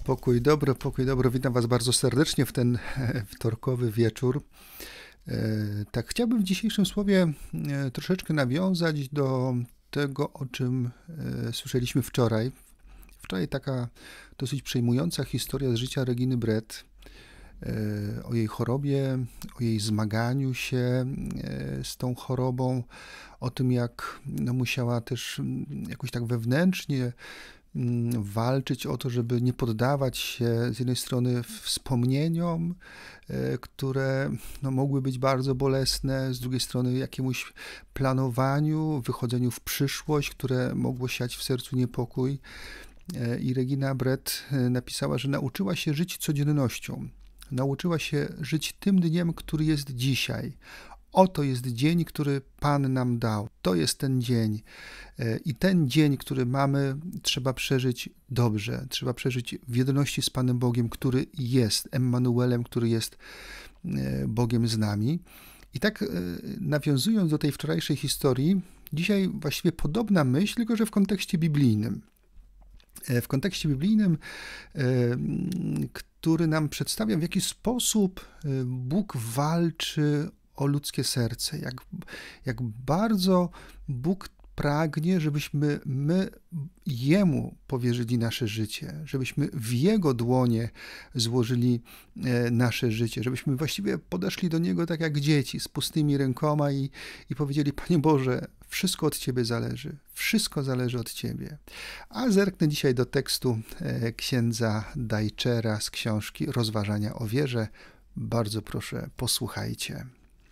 Pokój dobro. Witam Was bardzo serdecznie w ten wtorkowy wieczór. Tak, chciałbym w dzisiejszym słowie troszeczkę nawiązać do tego, o czym słyszeliśmy wczoraj. Wczoraj taka dosyć przejmująca historia z życia Reginy Brett, o jej chorobie, o jej zmaganiu się z tą chorobą, o tym, jak musiała też jakoś tak wewnętrznie walczyć o to, żeby nie poddawać się z jednej strony wspomnieniom, które mogły być bardzo bolesne, z drugiej strony jakiemuś planowaniu, wychodzeniu w przyszłość, które mogło siać w sercu niepokój. I Regina Brett napisała, że nauczyła się żyć codziennością. Nauczyła się żyć tym dniem, który jest dzisiaj. Oto jest dzień, który Pan nam dał. To jest ten dzień. I ten dzień, który mamy, trzeba przeżyć dobrze. Trzeba przeżyć w jedności z Panem Bogiem, który jest Emmanuelem, który jest Bogiem z nami. I tak nawiązując do tej wczorajszej historii, dzisiaj właściwie podobna myśl, tylko że w kontekście biblijnym. W kontekście biblijnym, który nam przedstawia, w jaki sposób Bóg walczy o ludzkie serce, jak bardzo Bóg pragnie, żebyśmy my Jemu powierzyli nasze życie, żebyśmy w Jego dłonie złożyli nasze życie, żebyśmy właściwie podeszli do Niego tak jak dzieci, z pustymi rękoma i powiedzieli: Panie Boże, wszystko od Ciebie zależy, wszystko zależy od Ciebie. A zerknę dzisiaj do tekstu księdza Dajczera z książki Rozważania o wierze. Bardzo proszę, posłuchajcie.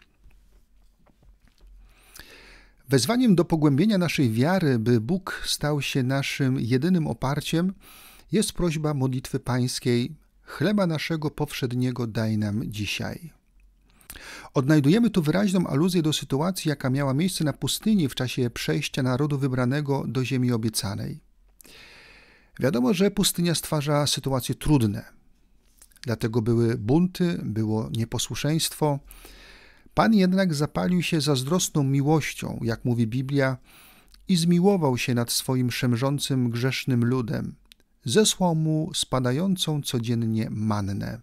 Wezwaniem do pogłębienia naszej wiary, by Bóg stał się naszym jedynym oparciem, jest prośba modlitwy pańskiej: chleba naszego powszedniego daj nam dzisiaj. Odnajdujemy tu wyraźną aluzję do sytuacji, jaka miała miejsce na pustyni w czasie przejścia narodu wybranego do ziemi obiecanej. Wiadomo, że pustynia stwarza sytuacje trudne. Dlatego były bunty, było nieposłuszeństwo. Pan jednak zapalił się zazdrosną miłością, jak mówi Biblia, i zmiłował się nad swoim szemrzącym, grzesznym ludem. Zesłał mu spadającą codziennie mannę.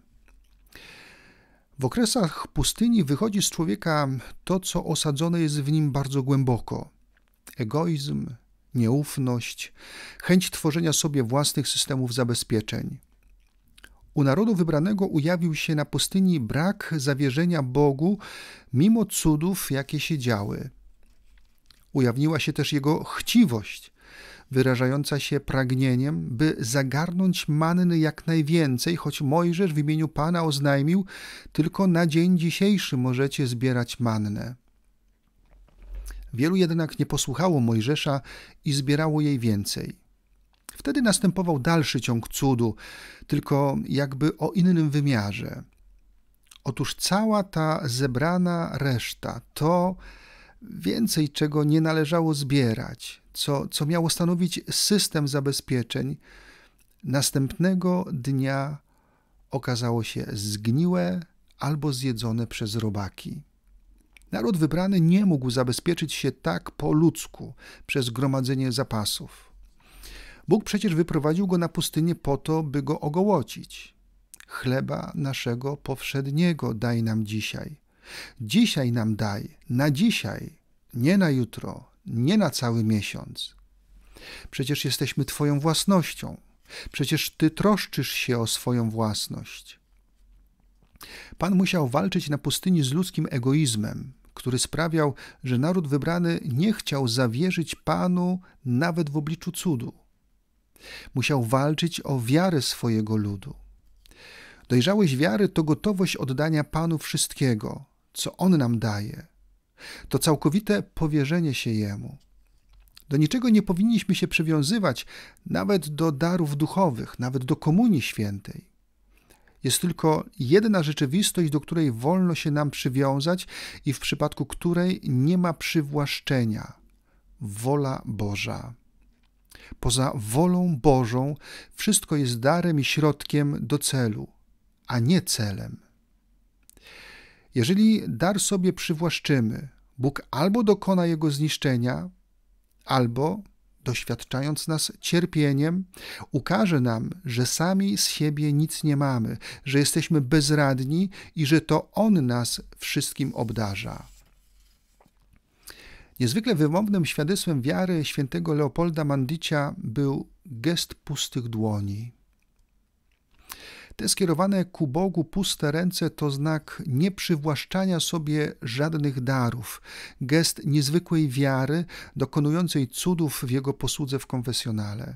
W okresach pustyni wychodzi z człowieka to, co osadzone jest w nim bardzo głęboko. Egoizm, nieufność, chęć tworzenia sobie własnych systemów zabezpieczeń. U narodu wybranego ujawił się na pustyni brak zawierzenia Bogu, mimo cudów, jakie się działy. Ujawniła się też jego chciwość, wyrażająca się pragnieniem, by zagarnąć manny jak najwięcej, choć Mojżesz w imieniu Pana oznajmił: tylko na dzień dzisiejszy możecie zbierać mannę. Wielu jednak nie posłuchało Mojżesza i zbierało jej więcej. Wtedy następował dalszy ciąg cudu, tylko jakby o innym wymiarze. Otóż cała ta zebrana reszta to więcej, czego nie należało zbierać, co miało stanowić system zabezpieczeń, następnego dnia okazało się zgniłe albo zjedzone przez robaki. Naród wybrany nie mógł zabezpieczyć się tak po ludzku przez gromadzenie zapasów. Bóg przecież wyprowadził go na pustynię po to, by go ogołocić. Chleba naszego powszedniego daj nam dzisiaj. Dzisiaj nam daj, na dzisiaj, nie na jutro, nie na cały miesiąc. Przecież jesteśmy Twoją własnością. Przecież Ty troszczysz się o swoją własność. Pan musiał walczyć na pustyni z ludzkim egoizmem, który sprawiał, że naród wybrany nie chciał zawierzyć Panu nawet w obliczu cudu. Musiał walczyć o wiarę swojego ludu. Dojrzałość wiary to gotowość oddania Panu wszystkiego, co On nam daje. To całkowite powierzenie się Jemu. Do niczego nie powinniśmy się przywiązywać, nawet do darów duchowych, nawet do Komunii Świętej. Jest tylko jedna rzeczywistość, do której wolno się nam przywiązać i w przypadku której nie ma przywłaszczenia – wola Boża. Poza wolą Bożą wszystko jest darem i środkiem do celu, a nie celem. Jeżeli dar sobie przywłaszczymy, Bóg albo dokona jego zniszczenia, albo doświadczając nas cierpieniem, ukaże nam, że sami z siebie nic nie mamy, że jesteśmy bezradni i że to On nas wszystkim obdarza. Niezwykle wymownym świadectwem wiary świętego Leopolda Mandicia był gest pustych dłoni. Te skierowane ku Bogu puste ręce to znak nieprzywłaszczania sobie żadnych darów, gest niezwykłej wiary dokonującej cudów w Jego posłudze w konfesjonale.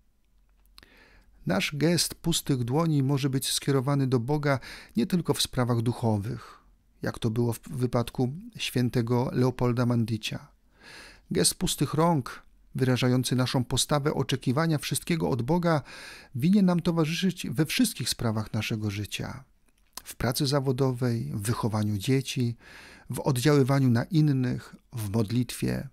Nasz gest pustych dłoni może być skierowany do Boga nie tylko w sprawach duchowych, jak to było w wypadku świętego Leopolda Mandicia. Gest pustych rąk, wyrażający naszą postawę oczekiwania wszystkiego od Boga, winien nam towarzyszyć we wszystkich sprawach naszego życia. W pracy zawodowej, w wychowaniu dzieci, w oddziaływaniu na innych, w modlitwie.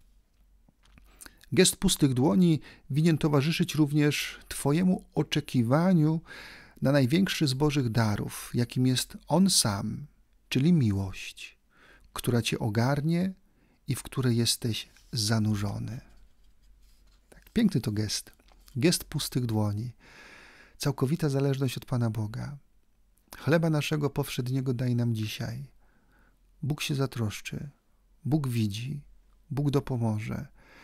Gest pustych dłoni winien towarzyszyć również Twojemu oczekiwaniu na największy z Bożych darów, jakim jest On sam, czyli miłość, która Cię ogarnie i w której jesteś zanurzony. Tak, piękny to gest. Gest pustych dłoni. Całkowita zależność od Pana Boga. Chleba naszego powszedniego daj nam dzisiaj. Bóg się zatroszczy. Bóg widzi. Bóg dopomoże.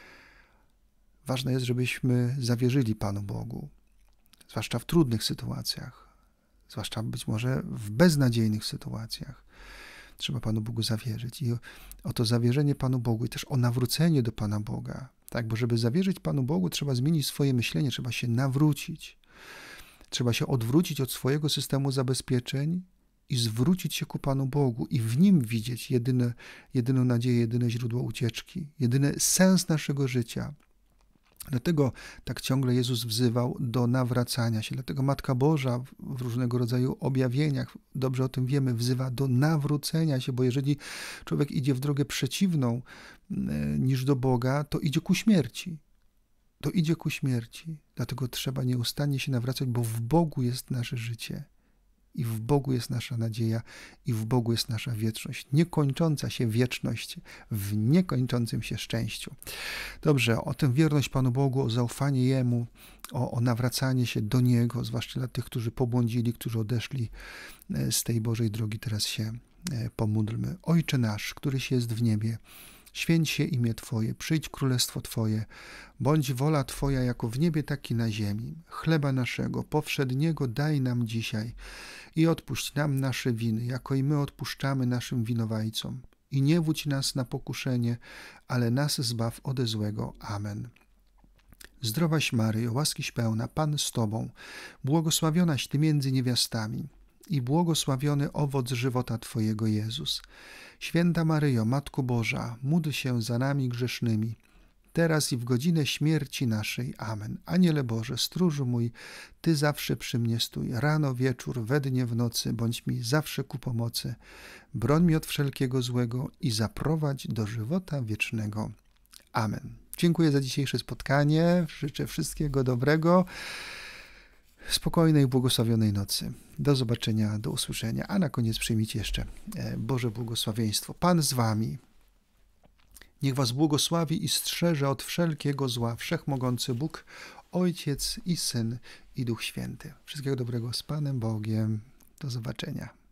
Ważne jest, żebyśmy zawierzyli Panu Bogu. Zwłaszcza w trudnych sytuacjach. Zwłaszcza być może w beznadziejnych sytuacjach. Trzeba Panu Bogu zawierzyć. I o to zawierzenie Panu Bogu i też o nawrócenie do Pana Boga. Tak, bo żeby zawierzyć Panu Bogu, trzeba zmienić swoje myślenie, trzeba się nawrócić. Trzeba się odwrócić od swojego systemu zabezpieczeń i zwrócić się ku Panu Bogu i w Nim widzieć jedyną nadzieję, jedyne źródło ucieczki, jedyny sens naszego życia. Dlatego tak ciągle Jezus wzywał do nawracania się. Dlatego Matka Boża w różnego rodzaju objawieniach, dobrze o tym wiemy, wzywa do nawrócenia się, bo jeżeli człowiek idzie w drogę przeciwną niż do Boga, to idzie ku śmierci. To idzie ku śmierci. Dlatego trzeba nieustannie się nawracać, bo w Bogu jest nasze życie. I w Bogu jest nasza nadzieja, i w Bogu jest nasza wieczność. Niekończąca się wieczność w niekończącym się szczęściu. Dobrze, o tę wierność Panu Bogu, o zaufanie Jemu, o nawracanie się do Niego, zwłaszcza dla tych, którzy pobłądzili, którzy odeszli z tej Bożej drogi, teraz się pomódlmy. Ojcze nasz, któryś jest w niebie, święć się imię Twoje, przyjdź królestwo Twoje, bądź wola Twoja jako w niebie, tak i na ziemi. Chleba naszego powszedniego daj nam dzisiaj i odpuść nam nasze winy, jako i my odpuszczamy naszym winowajcom. I nie wódź nas na pokuszenie, ale nas zbaw ode złego. Amen. Zdrowaś Maryjo, łaskiś pełna, Pan z Tobą, błogosławionaś Ty między niewiastami i błogosławiony owoc żywota Twojego, Jezus. Święta Maryjo, Matko Boża, módl się za nami grzesznymi, teraz i w godzinę śmierci naszej. Amen. Aniele Boże, stróżu mój, Ty zawsze przy mnie stój, rano, wieczór, we dnie, w nocy, bądź mi zawsze ku pomocy. Broń mi od wszelkiego złego i zaprowadź do żywota wiecznego. Amen. Dziękuję za dzisiejsze spotkanie, życzę wszystkiego dobrego, spokojnej, błogosławionej nocy. Do zobaczenia, do usłyszenia, a na koniec przyjmijcie jeszcze Boże błogosławieństwo. Pan z wami. Niech was błogosławi i strzeże od wszelkiego zła wszechmogący Bóg, Ojciec i Syn i Duch Święty. Wszystkiego dobrego z Panem Bogiem. Do zobaczenia.